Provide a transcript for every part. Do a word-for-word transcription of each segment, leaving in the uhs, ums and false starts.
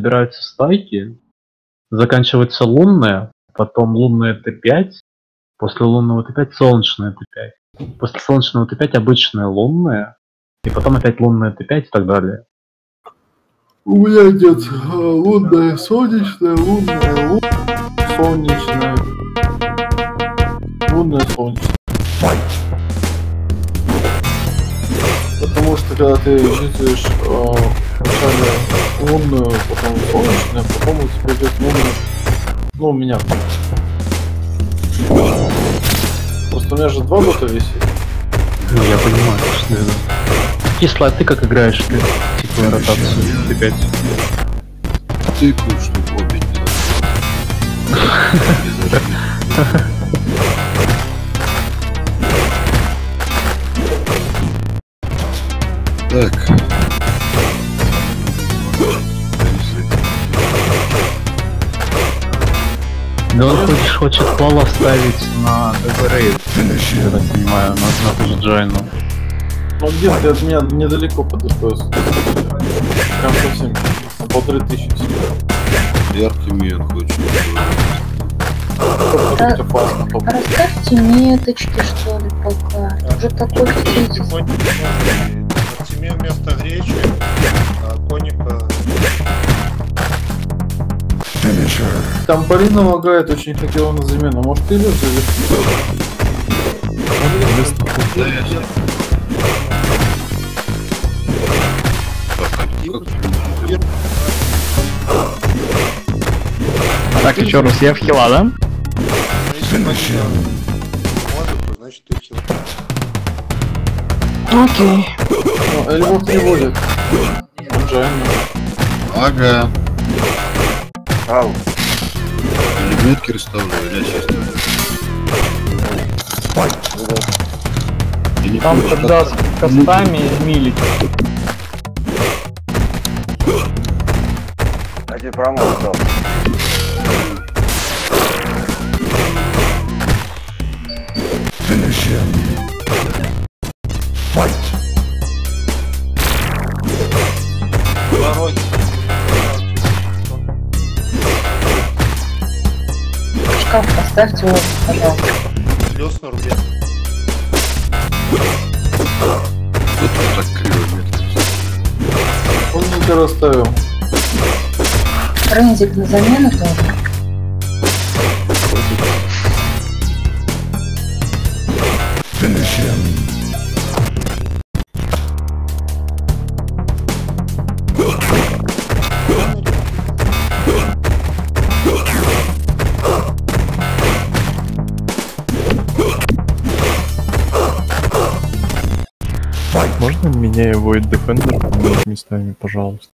собираются стайки, заканчивается лунная, потом лунная Т пять, после лунного Т пять солнечная Т пять, после солнечного Т пять обычная лунная, и потом опять лунная Т пять и так далее. У меня нет лунная, солнечная, лунная, лунная, солнечная, лунная, солнечная. Потому что когда ты чувствуешь э, вначале лунную, потом солнечную, потом у тебя идет лунная, ну у меня. Просто у меня же два бота висит. Ну я понимаю, что это. Кисло, а ты как играешь? Ты типа ротацию Т пять? Тыкаю, что обе не зажгли. Так. Да он хочет, хочет клала ставить на Эверейд, я так понимаю, на, на ту же Джайну. Ну где ты от меня недалеко под ДПС? Прям совсем на полторы тысячи всего. Яркими он хочет. Расставьте меточки, что ли, пока. Уже такой кризис. Артемия вместо гречи, а коника... Там Полина лагает, очень хотела на замену. Может ты идешь завести? Так, еще раз, я в хила, да? Если может, то значит ты хил. Окей. Ну, Эльвов не будет. Джайна. Ага. Ау. Или метки расставлю, или я сейчас ставлю. Там тогда с костами милик. Один промах дал. Шкаф поставьте его, пожалуйста. Лёс на рубе. Тут вот так криво метки. Он не расставил. Рензик на замену тоже. Можно меня и Void Defender поменять местами, пожалуйста?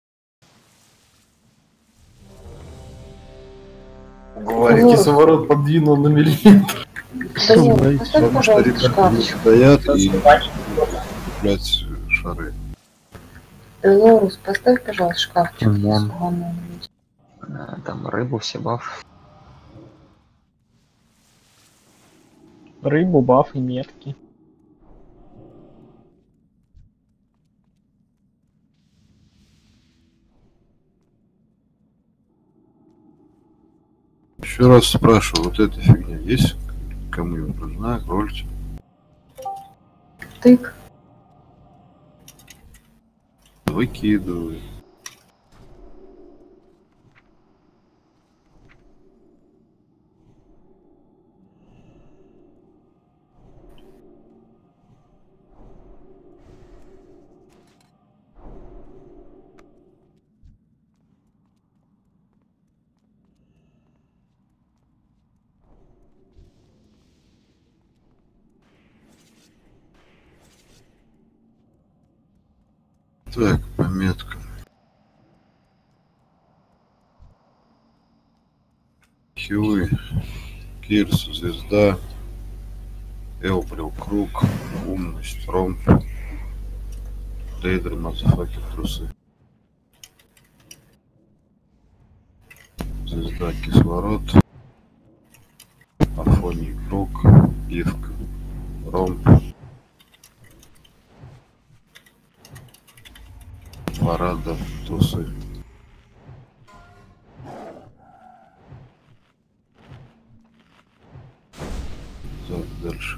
Говорит, кислород подвинул на миллиметр. Данил, поставь, пожалуйста, шкафчик. Стоят и куплять шары. Лорус, поставь, пожалуйста, шкафчик. Вон. Там рыбу, все баф. Рыбу, баф и метки. Еще раз спрашиваю, вот эта фигня есть? Кому-нибудь нужна? Рольте. Тык. Выкидывай. Так, пометка. Хилы. Кирс, звезда. Элбрил, круг. Умность, ромб. Дейдер, мазафакер, трусы. Звезда, кислород. Афоний, круг. Гифка. Ромб. Парада, тусы. Так, дальше.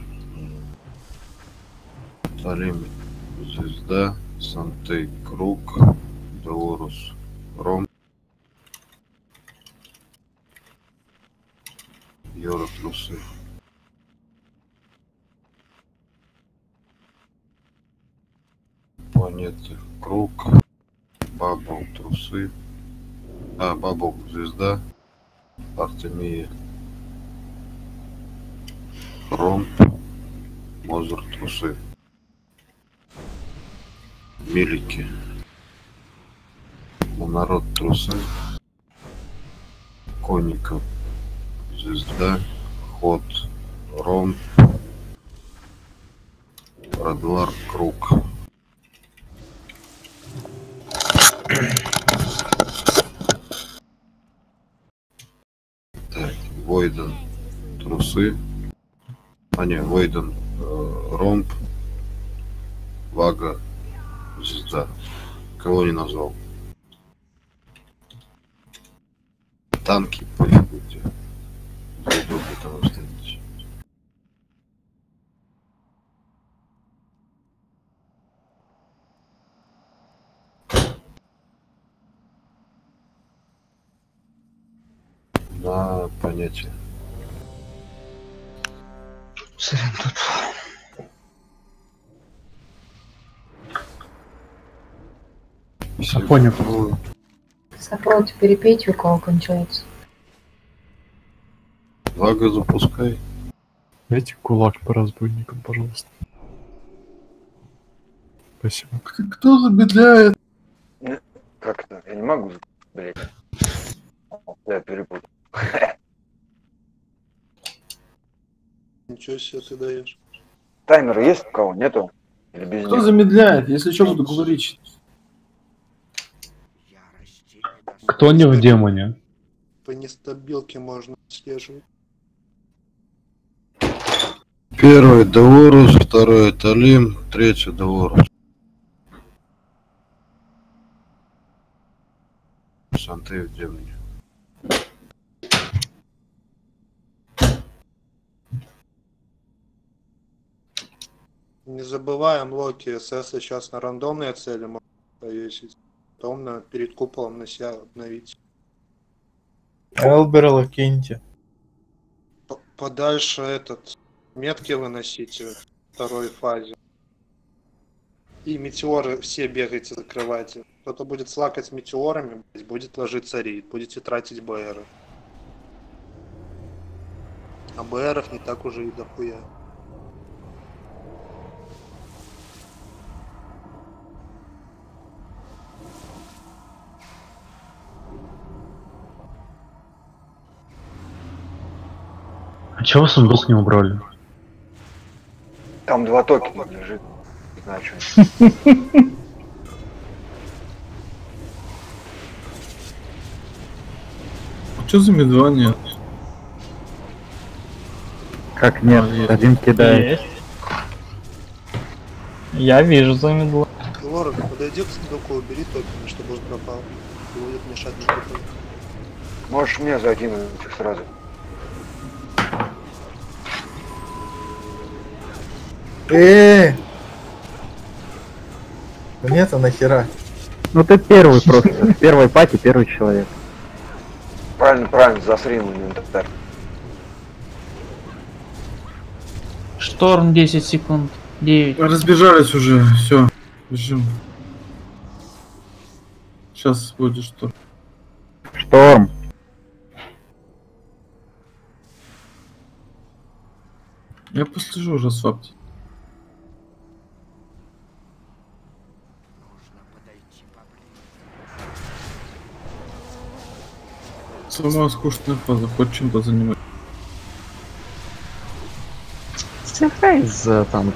Талим, звезда, Сантей, круг, Даурус, Ром, Йора, трусы. Планеты, круг, Бабл, трусы, а, Бабл, звезда, Артемия, Ром, Мозер, трусы. Милики. У народ, трусы. Коника. Звезда. Ход. Ром. Радвар, круг. Так, Войден, трусы. А не, Войден, э, ромб. Вага, звезда. Кого не назвал? Танки, пофигу где. Удобно там встретить. На понятие. Сырен тут. Сафоник. Сафрон, перепейте, у кого кончается. Вага запускай. Дайте кулак по разбойникам, пожалуйста. Спасибо. Кто замедляет? Как это? Я не могу, блять. Я перепутал. Ничего себе ты даешь. Таймер есть у кого? Нету? Или без Кто них? замедляет? Если что, буду говорить. Кто не в демоне? По нестабилке можно отслеживать. Первый Даурус, второй Талим, третий Даурус. Сантей в демоне. Не забываем, Локи, СС сейчас на рандомные цели можно повесить. Потом на, перед куполом на себя обновить. Элбер Лакенти. П- Подальше этот метки выносите в второй фазе. И метеоры все бегайте, закрывайте. Кто-то будет слакать с метеорами, блядь, будет ложиться рейд, будете тратить БРы. А БРов не так уже и дохуя. А чего сундук не убрали? Там два токена лежит. Не знаю, что. Что за медвание? Как нет? Один кидает. Есть. Я вижу замедло. Лора, подойди к сундуку, убери токены, чтобы он пропал. И будет мешать на купол. Можешь мне за один их сразу. Эээ! Нет, а нахера? Ну ты первый просто. В первой пати первый человек. Правильно, правильно, засри ему инвентарь. Шторм десять секунд. девять. Разбежались уже, все. Бежим. Сейчас будет что. Шторм. Я послежу, расслабьте. Самая скучная фаза, хоть чем-то занимать. Сюрприз там.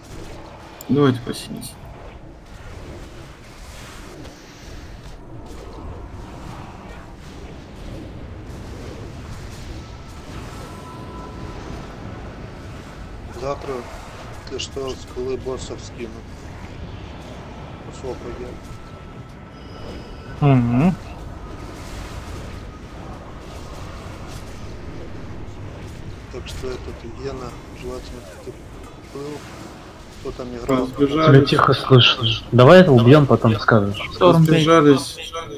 Давайте посидите. Если что, скиллы боссов скину. Сколько я. Угу. Так что этот Гена, желательно ты был. Кто там играл? Тебя тихо слышно. Давай это убьем, потом скажешь. Разбежались.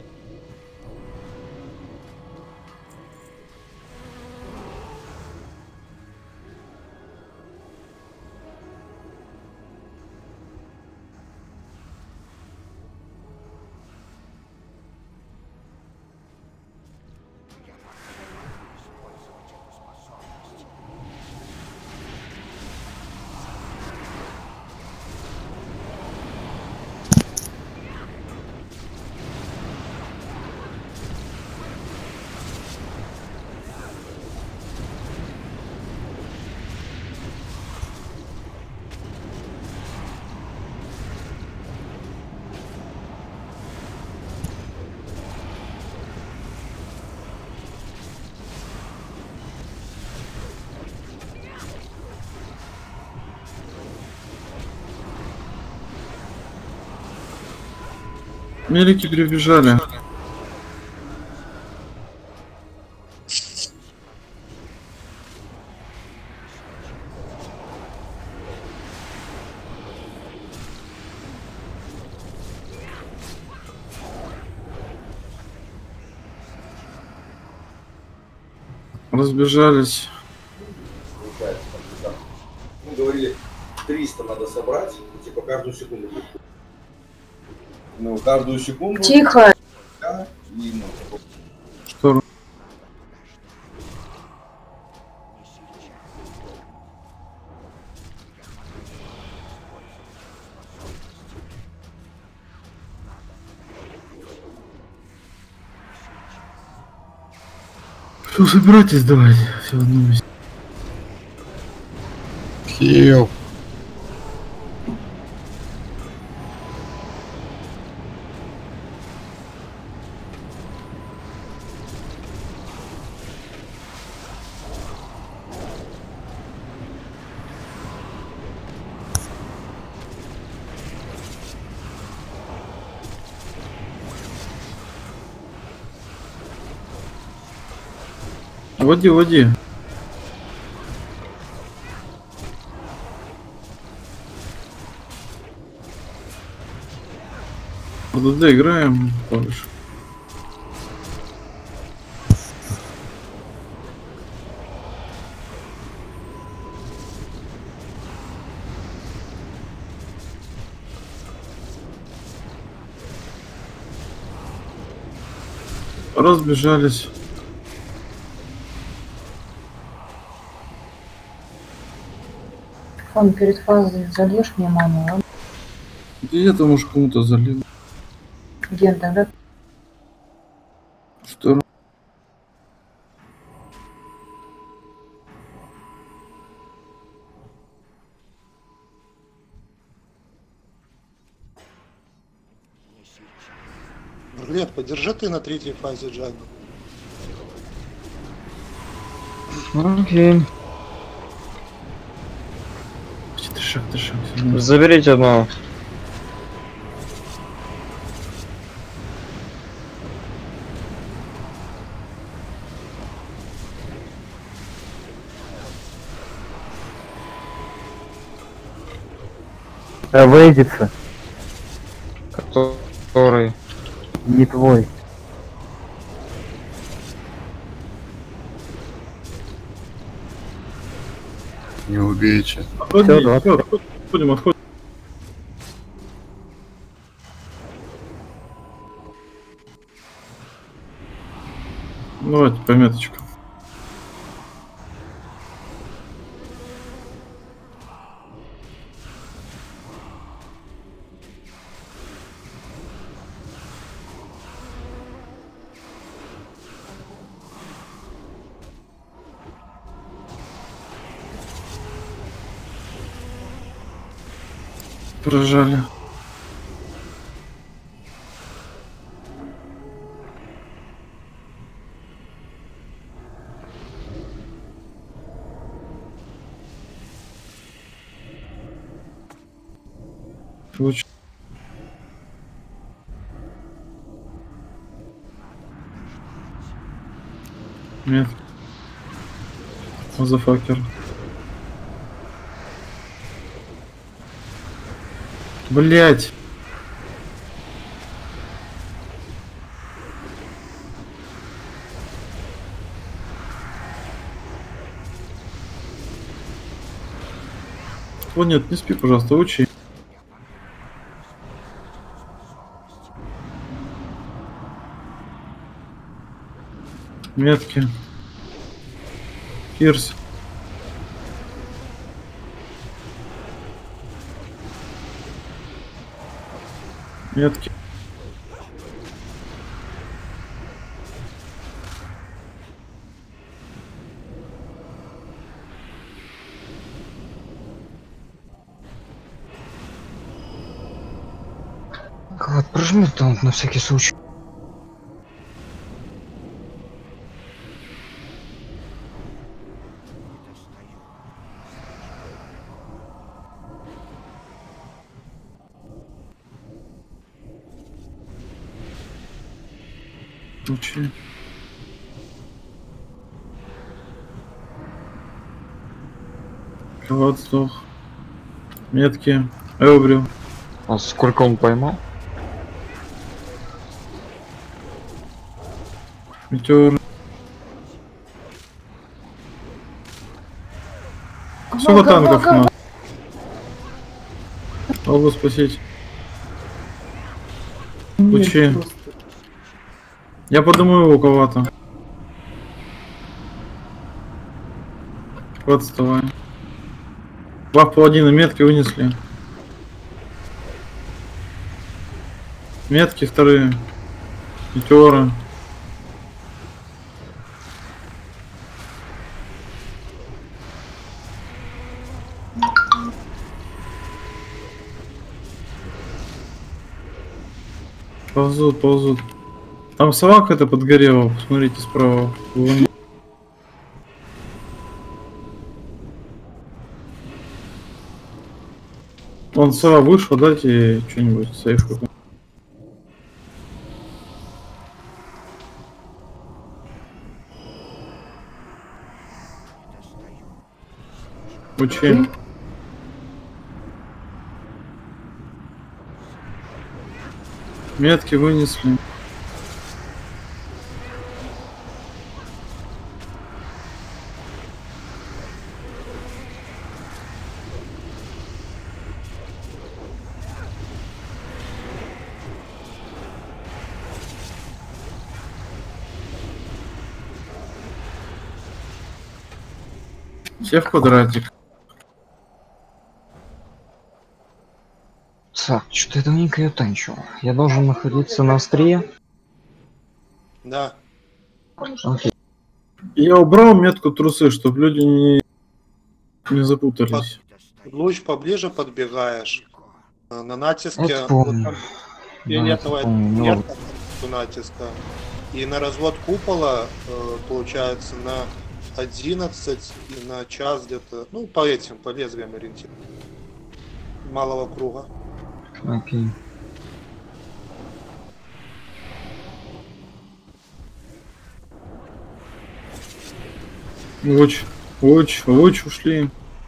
Мелики прибежали. Разбежались. Мы говорили, триста надо собрать, типа каждую секунду. Ну, каждую секунду. Тихо. Да, и, ну, Что? Все, собирайтесь, давайте. Все в одном месте. Хил. Води, води. РДД играем больше. Разбежались. Он перед фазой зальешь мне маму, ладно? Я там уж кому-то залил. Ген, тогда Что? Лет, подержи ты на третьей фазе Джагу. Окей. Шаг, шаг. Заберите одного. А выйдется. Который? Не твой. Не убейте. Отходи, Всё, да. всё, отходим, отходим. Давайте пометочку. Прожали. Луч. Нет. Мазафакер. Блять. О нет, не спи, пожалуйста, учи. Метки. Кирс. Метки. Вот, прожми там на всякий случай. Учи. Кроват сдох. Метки. Эубрил. А сколько он поймал? Метеор. Сколько танков на? Могу спасить. Учи. Я подумаю его у кого-то. Вот, вставай. Два паладина метки вынесли. Метки вторые. Метеоры. Ползут, ползут. Там сова какая-то подгорела, посмотрите справа. Он сова вышел, дайте что-нибудь, сейф какой-то. Учи. Метки вынесли. Все в квадратик. Так, что-то я давненько ее танчил. Я должен находиться на острие. Да. Окей. Я убрал метку трусы, чтобы люди не, не запутались. Под... Луч поближе подбегаешь. На натиске Это помню. вот фиолетовая метка у натиска. И на развод купола получается на одиннадцать и на час где-то, ну по этим, по лезвиям ориентирован. Малого круга. Окей. Луч, луч, луч ушли.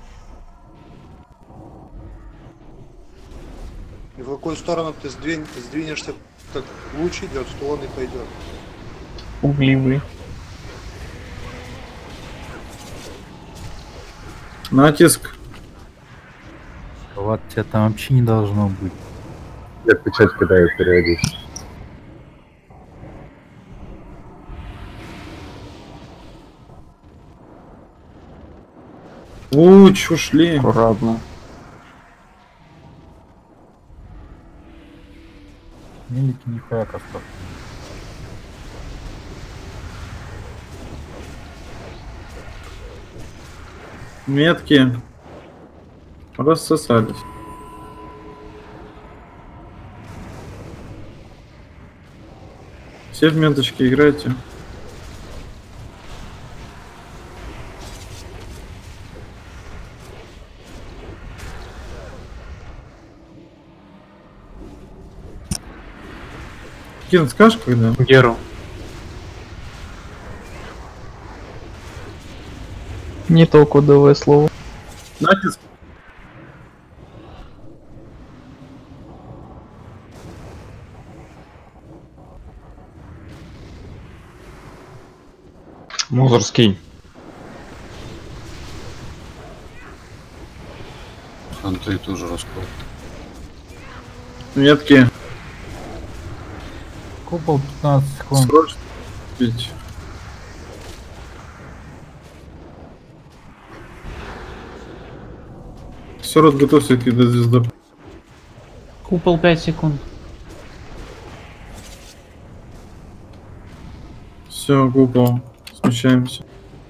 И в какую сторону ты сдвинь, сдвинешься, как луч идет, что он и пойдет. Угливый. Натиск. Вот тебя там вообще не должно быть. Я печать кидаю периодически. Луч ушли. Аккуратно. Милики нихуя костов. Метки рассосались. Все в меточки играйте. Кирн, скажешь, когда? Геру. Не то кодовое слово. Натиск. Мозорский. Анты тоже раскол. Метки. Купол пятнадцать секунд. Срочно. Пить. Все, рот готовься к до звезды. Купол пять секунд. Все, купол. Смещаемся.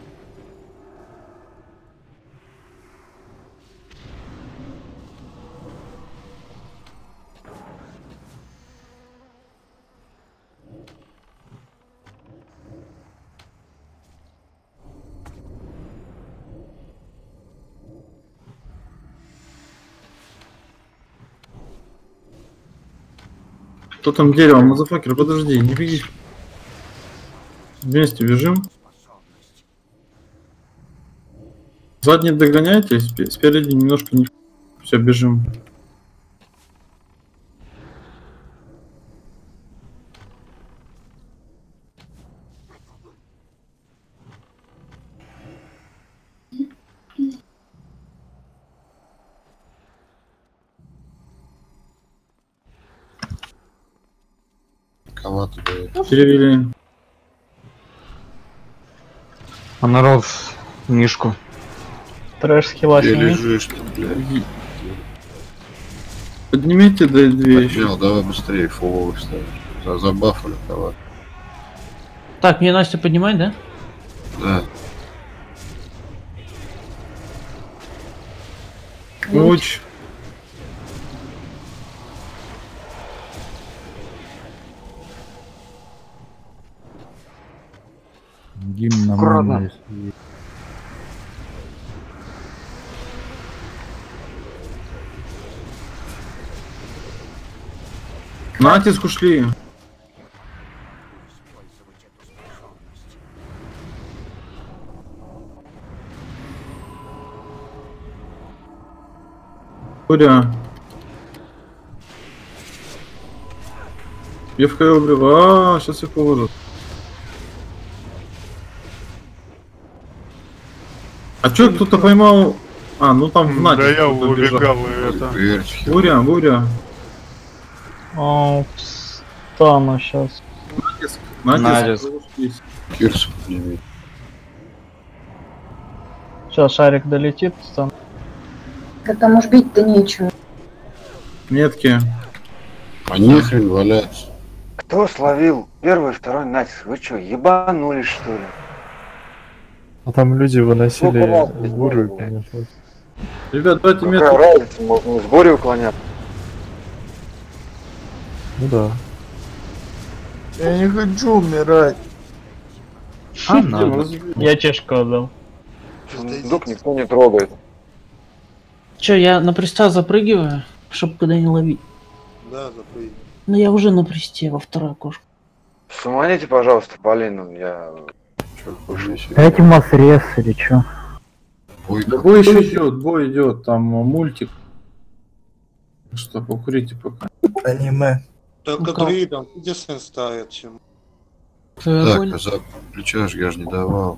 Кто там дерево? Мазафакер, подожди, не беги. Вместе бежим. Задний догоняйте, спереди немножко не... Все, бежим. Кого-то дает. Перевели. А народ Мишку. Трэш хила Где сними. лежишь ты, блядь? Поднимите до две еще. Поднял, давай быстрее, фуловых ставишь. За забафали кого-то. Так, мне Настя поднимать, да? Да. Луч. Гимн нормально. Натиск ушли. Куря. Я в кого убрал. А, сейчас их положат. А чё, кто-то поймал... А, ну там в Наде. Да я убегал и это... Буря, буря. О, встану сейчас. Натиск. Натиск. Кирс подними. Сейчас шарик долетит, встану. Да там уж бить-то нечего. Метки. А нехрен валяться. Кто словил первый, второй натиск? Вы что, ебанулись что ли? А там люди выносили Сколько раз бурю, блядь? конечно. Ребят, давайте Какая метки. разница, можно с Борей уклоняться. Ну да. Я не хочу умирать. А, надо. Я чешку отдал. Сундук никто не трогает. Че, я на приста запрыгиваю, чтобы когда не ловить. Да, запрыгивай. Ну я уже на присте, во второе окошко. Суманите, пожалуйста, Полину, я... Дайте масс рез или чё? Бой, Да бой еще идет, бой идет, там мультик. Что, покурите пока. Аниме. Ну, Только друидом, где сын ставит чем? Так, а за плечаж я же не давал.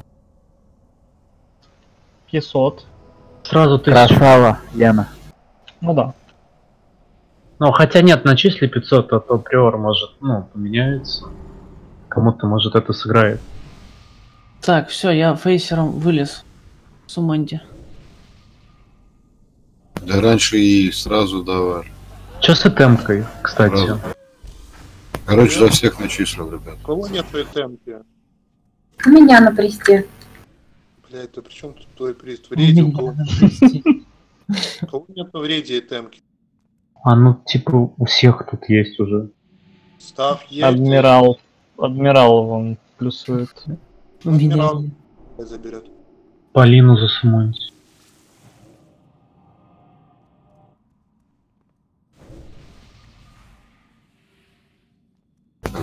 пятьсот. Сразу ты... Красава, Яна. Ну да. Ну, хотя нет, начисли пятьсот, а то приор может, ну, поменяется. Кому-то, может, это сыграет. Так, все, я фейсером вылез. С Уманди. Да раньше и сразу давали. Че с этемкой, кстати? Сразу. Короче, за всех начислил, ребят. У кого нет той темпи? У меня на присте. Блять, ты при чем тут твой прист? В рейде у кого? У кого нет в рейде темки? А ну, типа, у всех тут есть уже. Став есть. Адмирал. Адмирал вон плюсует. У меня Адмирал нет. заберет. Полину засумонить.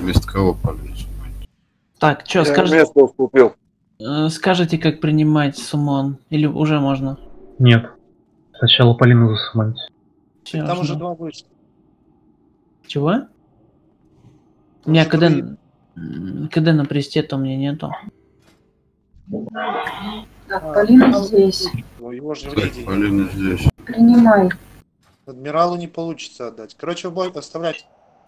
Вместо кого полез? Так, чё, Я скажете, место уступил. э, скажете, как принимать суммон? Или уже можно? Нет. Сначала Полину засумать. Всё, Там уже жду. два вышло. Чего? У меня КД... м, КД на престе-то у меня нету. Так, Полина здесь. Ну, его же в Так, рейде. Полина здесь. Принимай. Адмиралу не получится отдать. Короче, в бой оставлять.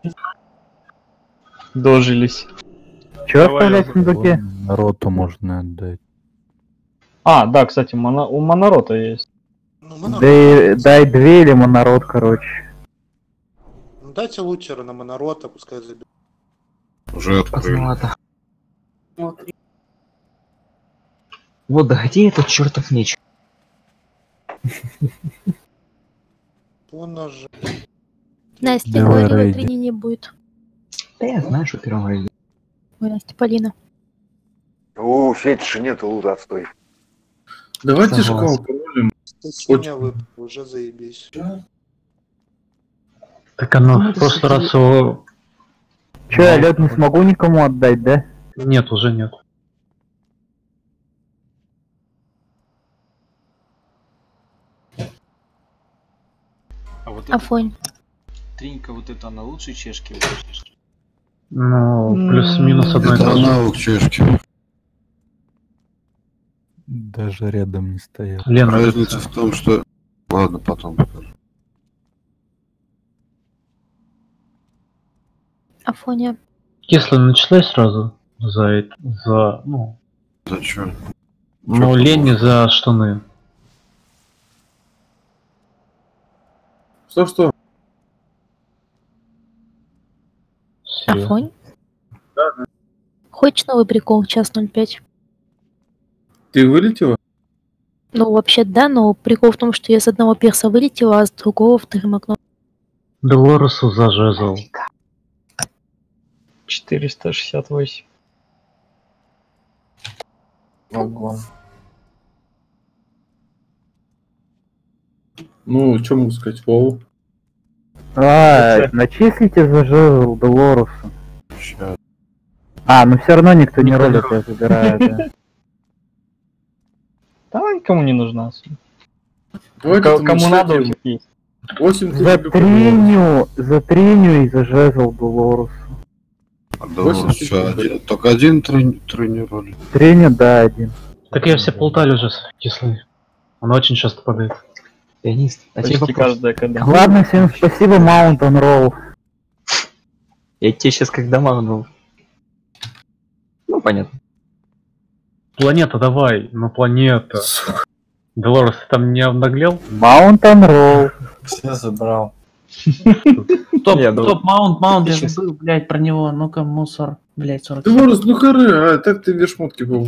Дожились. Чё Давай, оставлять в сундуке? Роту можно отдать. А, да, кстати, моно... у Монорота есть. Ну, монород. Дай, дай две или монород, короче. Ну, дайте лутера на монорота, пускай заберет. Уже открыли. Поздновато. Вот, да где этот чертов меч? Он нажал. Настя Давай, говорила, Рейди. трени не будет. Да я знаю, что в первом рейде. Ой, Настя, Полина. У Фетиша нету лута, отстой. Давайте же Согласен. кого поролим. Точнее, вы уже заебись. Так оно Ну, в это прошлый кстати- раз его... Чё, я лед не смогу никому отдать, да? Нет, уже нет. А вот это, Афонь. тринька, вот это она лучше чешки? Ну, плюс-минус одно и Это то же. аналог чешки. Даже рядом не стоят. Лена, Разница в том, что... Ладно, потом покажу. Афоня. если началай сразу за это, за, ну, За чё? ну, лень за штаны. Что-что? Афонь? Да, да. Хочешь новый прикол? Час ноль пять. Ты вылетела? Ну, вообще да, но прикол в том, что я с одного перса вылетела, а с другого вторым окном. Долоресу за жезл. четыреста шестьдесят восемь. Ого. Ну, что могу сказать? Воу. А, начислите за жезл Долоресу. Сейчас. А, ну все равно никто не ролит, я забираю, да. Да она никому не нужна. Давайте Ко- там Кому еще надо, у делаем. всех есть. восемь За тысяч триню, за триню и за жезл Долоресу. А Долорес что, один- только один трени- тренировали? Триню, да, один. Так я все полтали уже с кислой. Она очень часто падает. Пианист. А тебе Почти вопрос. каждая когда. Ладно, всем спасибо, Маунтон Роу. Я тебе сейчас как домагнул. Ну, понятно. Планета, давай, ну планета. Долорес, ты там не обнаглел? Маунтон Роу. Все забрал. Топ, Я думал- топ, маунт, маунт, я Сейчас. забыл, блядь, про него. Ну-ка, мусор. Блядь, сорок. Долорес, ну хоры, а так ты две шмотки был.